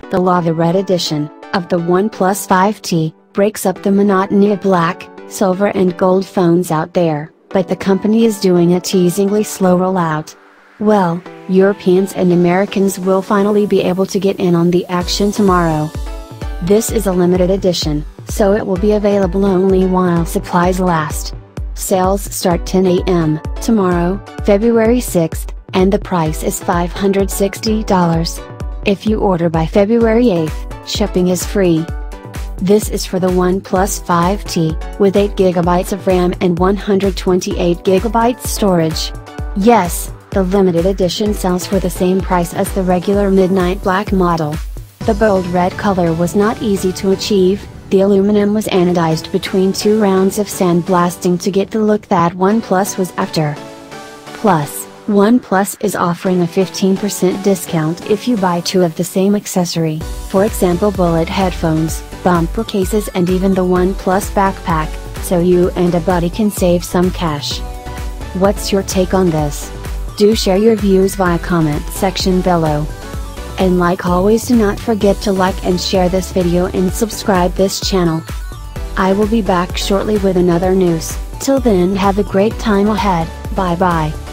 The Lava Red edition of the OnePlus 5T breaks up the monotony of black, silver and gold phones out there, but the company is doing a teasingly slow rollout. Well, Europeans and Americans will finally be able to get in on the action tomorrow. This is a limited edition, so it will be available only while supplies last. Sales start 10 a.m. tomorrow, February 6th, and the price is $560. If you order by February 8th, shipping is free. This is for the OnePlus 5T, with 8GB of RAM and 128GB storage. Yes, the limited edition sells for the same price as the regular midnight black model. The bold red color was not easy to achieve. The aluminum was anodized between 2 rounds of sandblasting to get the look that OnePlus was after. Plus, OnePlus is offering a 15% discount if you buy 2 of the same accessory, for example bullet headphones, bumper cases and even the OnePlus backpack, so you and a buddy can save some cash. What's your take on this? Do share your views via comment section below. And like always, do not forget to like and share this video and subscribe this channel. I will be back shortly with another news. Till then, have a great time ahead. Bye bye.